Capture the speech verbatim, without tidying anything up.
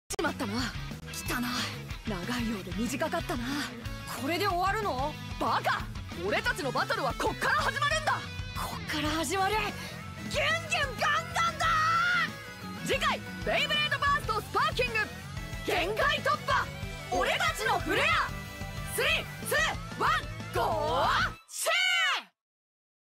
しまったな。汚い。長いようで短かったな。これで終わるの？バカ！俺たちのバトルはこっから始まるんだ。こっから始まる。ギュンギュンガンガンだ。次回ベイブレードバーストスパーキング限界突破、俺たちのフレア。スリー、ツー、ワン、ゴー！